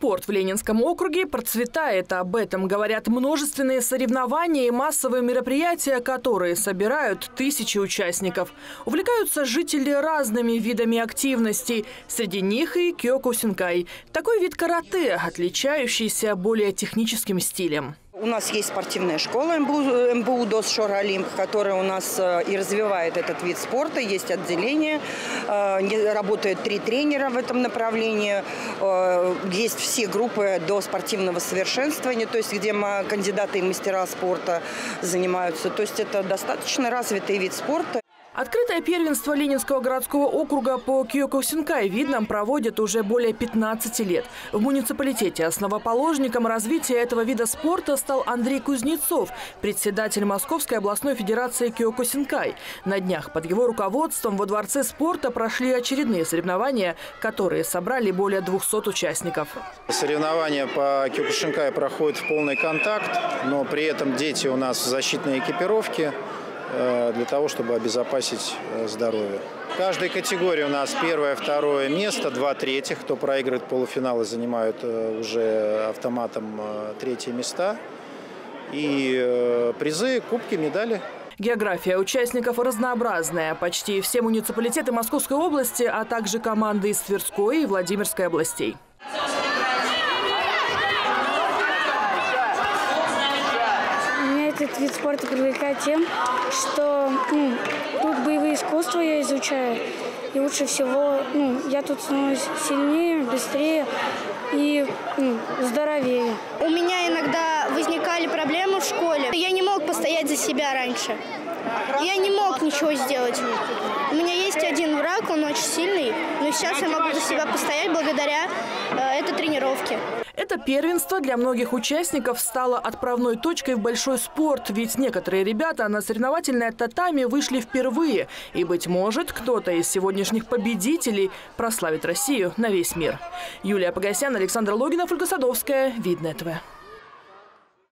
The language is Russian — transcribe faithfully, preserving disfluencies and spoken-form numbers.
Спорт в Ленинском округе процветает. Об этом говорят множественные соревнования и массовые мероприятия, которые собирают тысячи участников. Увлекаются жители разными видами активностей. Среди них и кёкусинкай. Такой вид карате, отличающийся более техническим стилем. У нас есть спортивная школа эм бэ у ДОС Шор-Олимп, которая у нас и развивает этот вид спорта. Есть отделение, работают три тренера в этом направлении. Есть все группы до спортивного совершенствования, то есть где кандидаты и мастера спорта занимаются. То есть это достаточно развитый вид спорта. Открытое первенство Ленинского городского округа по кёкусинкай видным проводят уже более пятнадцати лет. В муниципалитете основоположником развития этого вида спорта стал Андрей Кузнецов, председатель Московской областной федерации кёкусинкай. На днях под его руководством во Дворце спорта прошли очередные соревнования, которые собрали более двухсот участников. Соревнования по кёкусинкай проходят в полный контакт, но при этом дети у нас в защитной экипировке, для того, чтобы обезопасить здоровье. В каждой категории у нас первое, второе место, два третьих. Кто проигрывает полуфиналы, занимают уже автоматом третьи места. И призы, кубки, медали. География участников разнообразная. Почти все муниципалитеты Московской области, а также команды из Тверской и Владимирской областей. Этот вид спорта привлекает тем, что ну, тут боевые искусства я изучаю. И лучше всего ну, я тут становлюсь сильнее, быстрее и ну, здоровее. У меня иногда возникали проблемы в школе. Я не мог постоять за себя раньше. Я не мог ничего сделать. У меня есть один враг, он очень сильный, но сейчас я могу за себя постоять благодаря э, этой тренировке. Это первенство для многих участников стало отправной точкой в большой спорт, ведь некоторые ребята на соревновательное татами вышли впервые. И, быть может, кто-то из сегодняшних победителей прославит Россию на весь мир. Юлия Погосян, Александр Логинов, Ольга Садовская. Видное ТВ.